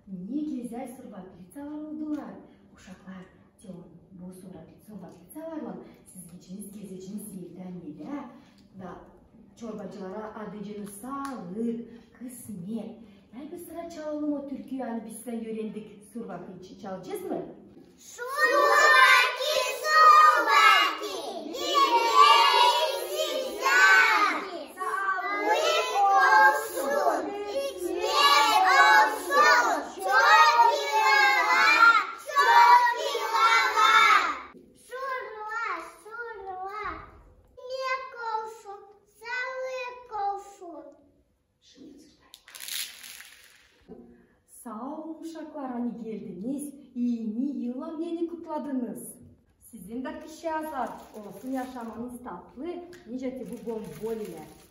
Неге зәл сурватлицалар олдулар? Ушаклар, бу сурватлицаларлан сиз кичиниз кезечиниз элден эле, да чорбачылара адыжыны саалык, кысмет. Айбы сыра чалылымы түркү аны бизден үйрендик сурватличи чалчызмы? Сурваки! Sağ olun uşaklar, hani geldiniz, iyini yılan yeni kutladınız. Sizin de kişi azar, olsun yaşamanız tatlı, niceti bu bombol ile.